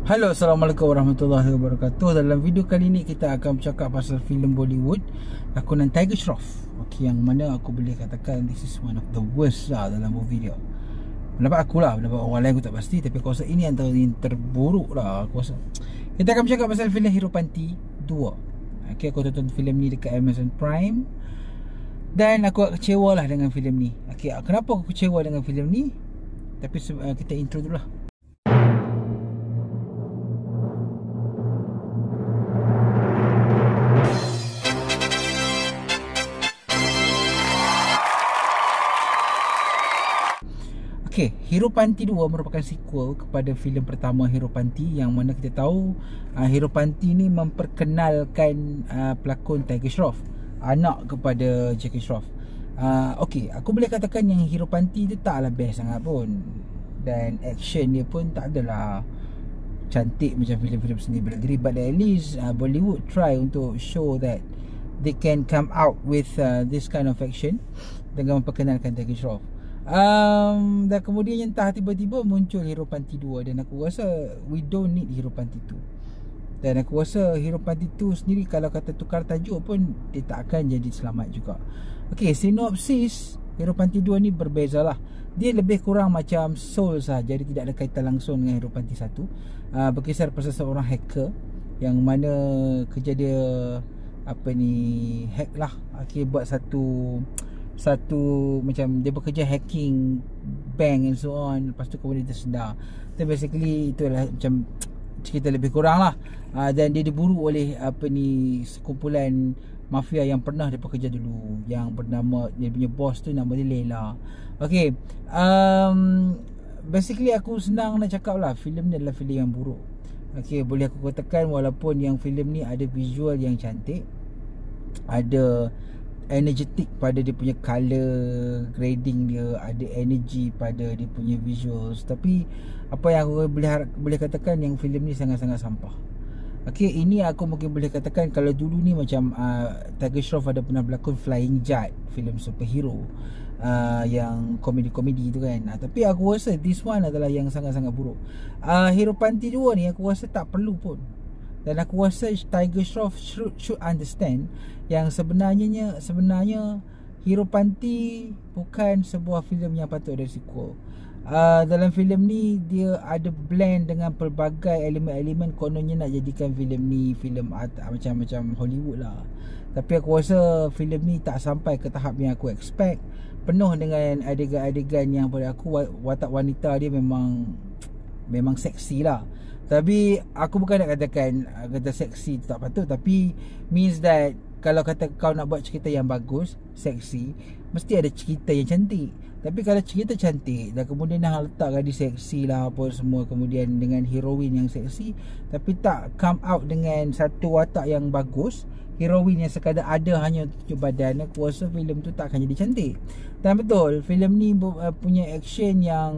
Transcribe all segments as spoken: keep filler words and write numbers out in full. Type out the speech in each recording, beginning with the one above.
Halo, Assalamualaikum warahmatullahi wabarakatuh. Dalam video kali ni kita akan bercakap pasal filem Bollywood lakonan Tiger Shroff. Okay, yang mana aku boleh katakan this is one of the worst lah dalam movie dia. Pendapat aku lah, pendapat orang lain aku tak pasti, tapi aku rasa ini antara yang terburuk lah aku rasa. Kita akan bercakap pasal filem Hero Panti dua. Okay, aku tonton filem ni dekat Amazon Prime dan aku kecewa lah dengan filem ni. Okay, kenapa aku kecewa dengan filem ni? Tapi uh, kita intro dulu lah. Okay, Hero Panti dua merupakan sequel kepada filem pertama Hero Panti, yang mana kita tahu uh, Hero Panti ni memperkenalkan uh, pelakon Tiger Shroff, anak kepada Jackie Shroff. uh, Okay, aku boleh katakan yang Hero Panti tu taklah best sangat pun, dan action dia pun tak adalah cantik macam filem-filem seni bela diri. But at least uh, Bollywood try untuk show that they can come out with uh, this kind of action dengan memperkenalkan Tiger Shroff. Um, dan kemudian entah tiba-tiba muncul Hero Panti dua, dan aku rasa we don't need Hero Panti dua. Dan aku rasa Hero Panti dua sendiri kalau kata tukar tajuk pun dia tak akan jadi selamat juga. Okay, sinopsis Hero Panti dua ni berbeza lah. Dia lebih kurang macam Soul sahaja, jadi tidak ada kaitan langsung dengan Hero Panti satu. uh, Berkisar pasal seorang hacker yang mana kerja dia apa ni, hack lah. Okay, buat satu Satu macam dia bekerja hacking bank and so on. Lepas tu kemudian dia tersedar. So basically itulah macam cerita lebih kurang lah. uh, Dan dia diburu oleh apa ni, sekumpulan mafia yang pernah dia bekerja dulu, yang bernama, dia punya bos tu nama dia Leila. Okay, um, basically aku senang nak cakap lah, filem ni adalah filem yang buruk. Okay, boleh aku katakan walaupun yang filem ni ada visual yang cantik, ada energetic pada dia punya color grading dia, ada energy pada dia punya visuals, tapi apa yang aku boleh boleh katakan yang filem ni sangat-sangat sampah. Okey, ini aku mungkin boleh katakan kalau dulu ni macam uh, Tiger Shroff ada pernah berlakon Flying Jet, filem superhero uh, yang komedi-komedi tu kan. Uh, tapi aku rasa this one adalah yang sangat-sangat buruk. uh, Hero Panti dua ni aku rasa tak perlu pun. Dan aku rasa Tiger Shroff should, should understand yang sebenarnya sebenarnya Hero Panti bukan sebuah filem yang patut ada sequel. Uh, dalam filem ni dia ada blend dengan pelbagai elemen-elemen, kononnya nak jadikan filem ni filem art, macam-macam Hollywood lah. Tapi aku rasa filem ni tak sampai ke tahap yang aku expect. Penuh dengan adegan-adegan yang pada aku watak wanita dia memang memang seksi lah. Tapi aku bukan nak katakan kata seksi tu tak patut, tapi means that kalau kata kau nak buat cerita yang bagus, seksi, mesti ada cerita yang cantik. Tapi kalau cerita cantik dan kemudian dah letakkan dia seksi lah apa semua, kemudian dengan heroin yang seksi, tapi tak come out dengan satu watak yang bagus, heroin yang sekadar ada hanya tunjuk badan, aku rasa filem tu tak akan jadi cantik. Dan betul, filem ni punya action yang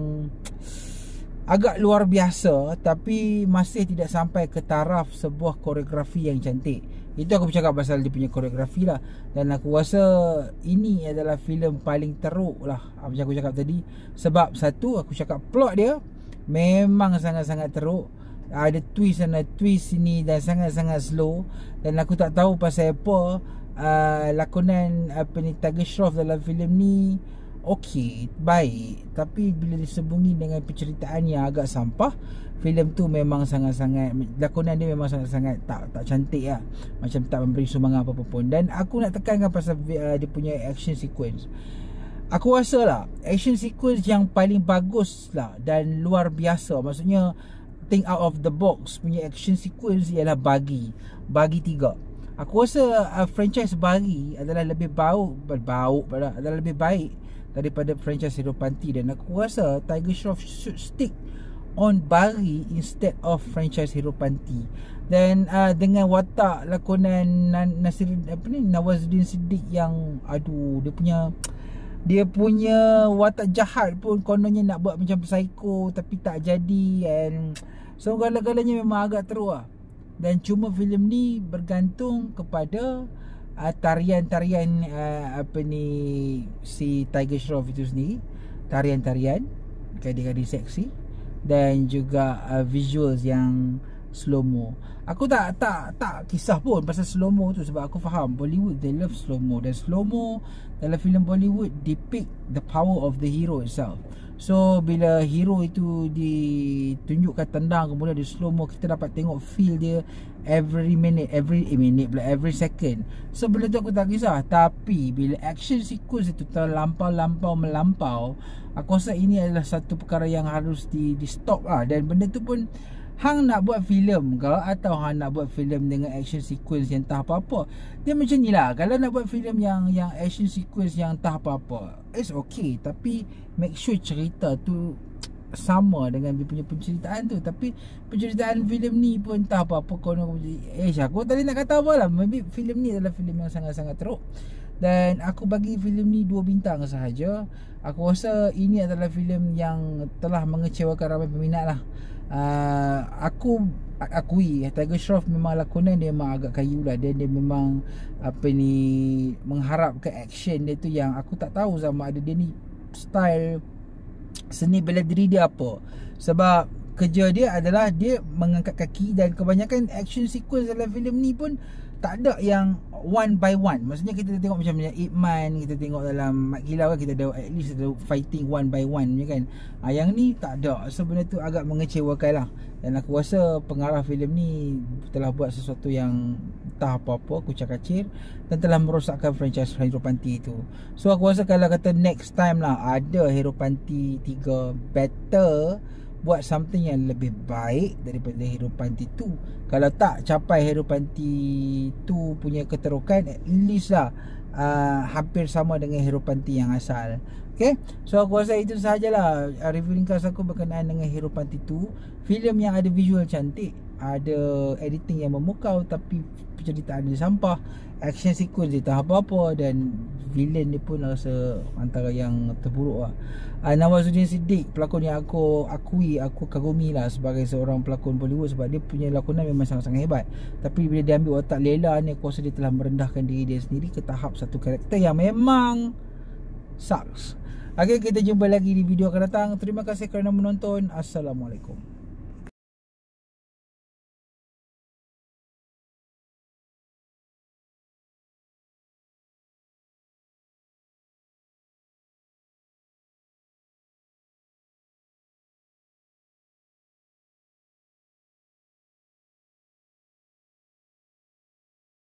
agak luar biasa, tapi masih tidak sampai ke taraf sebuah koreografi yang cantik. Itu aku bercakap pasal dia punya koreografi lah. Dan aku rasa ini adalah filem paling teruk lah, macam aku cakap tadi. Sebab satu, aku cakap plot dia memang sangat-sangat teruk. Ada twist sana twist sini dan sangat-sangat slow. Dan aku tak tahu pasal apa uh, lakonan apa ni Tiger Shroff dalam filem ni okey, baik, tapi bila disembunyi dengan penceritaan yang agak sampah, filem tu memang sangat-sangat, lakonan dia memang sangat-sangat tak tak cantik lah. Macam tak memberi sumbangan apa-apa pun. Dan aku nak tekankan pasal uh, dia punya action sequence. Aku rasa lah action sequence yang paling bagus lah dan luar biasa, maksudnya think out of the box punya action sequence ialah Bagi Bagi tiga. Aku rasa uh, franchise Bagi adalah lebih bau Bau adalah lebih baik daripada franchise Hero Panti. Dan aku rasa Tiger Shroff should stick on Bagi instead of franchise Hero Panti. Dan uh, dengan watak lakonan Nasir apa ni Nawazuddin Siddiq yang aduh, dia punya dia punya watak jahat pun kononnya nak buat macam psycho tapi tak jadi, and so segala-galanya memang agak teruk lah. Dan cuma filem ni bergantung kepada Uh, tarian-tarian uh, apa ni si Tiger Shroff itu sendiri, tarian-tarian gadis-gadis seksi, dan juga uh, visuals yang slow mo. Aku tak tak tak kisah pun pasal slow mo tu, sebab aku faham Bollywood they love slow mo, dan slow mo dalam filem Bollywood depict the power of the hero itself. So bila hero itu ditunjukkan tendang, kemudian di slow mo, kita dapat tengok feel dia every minute, every minute pula, every second. So benda tu aku tak kisah. Tapi bila action sequence itu terlampau-lampau melampau, aku rasa ini adalah satu perkara yang harus di, di stop lah. Dan benda tu pun, hang nak buat filem ke, atau hang nak buat filem dengan action sequence yang tak apa-apa, dia macam ni lah. Kalau nak buat filem yang yang action sequence yang tak apa-apa, it's okay, tapi make sure cerita tu sama dengan dia punya penceritaan tu. Tapi penceritaan filem ni pun tak apa-apa. Kau nak, eh aku tadi nak kata apa lah, maybe filem ni adalah filem yang sangat-sangat teruk, dan aku bagi filem ni dua bintang sahaja. Aku rasa ini adalah filem yang telah mengecewakan ramai peminat lah. Uh, aku akui Tiger Shroff memang lakonan dia memang agak kayu lah. Dia, dia memang apa ni, mengharapkan action dia tu yang aku tak tahu sama ada dia ni style seni bela diri dia apa. Sebab kerja dia adalah dia mengangkat kaki, dan kebanyakan action sequence dalam filem ni pun tak ada yang one by one. Maksudnya kita tengok macam Ip Man, kita tengok dalam Mat Kilau kan, kita ada at least ada fighting one by one kan. ha, Yang ni tak ada. So benda tu agak mengecewakan lah. Dan aku rasa pengarah filem ni telah buat sesuatu yang tak apa-apa, kucak-kacir, dan telah merosakkan franchise Hero Panti tu. So aku rasa kalau kata next time lah ada Hero Panti tiga, better buat something yang lebih baik daripada Hero Panti two. Kalau tak capai Hero Panti two punya keterukan, at least lah uh, hampir sama dengan Hero Panti yang asal. Okay, so aku rasa itu sahajalah uh, review ringkas aku berkenaan dengan Hero Panti two. Filem yang ada visual cantik, ada editing yang memukau, tapi penceritaan dia sampah, action sequence dia tak apa-apa, dan villain dia pun rasa antara yang terburuk lah. uh, Nawazuddin Siddiq, pelakon yang aku akui, aku kagumi lah sebagai seorang pelakon Bollywood, sebab dia punya lakonan memang sangat-sangat hebat. Tapi bila dia ambil watak Lela ni, aku rasa dia telah merendahkan diri dia sendiri ke tahap satu karakter yang memang sucks. Okay, kita jumpa lagi di video akan datang. Terima kasih kerana menonton. Assalamualaikum.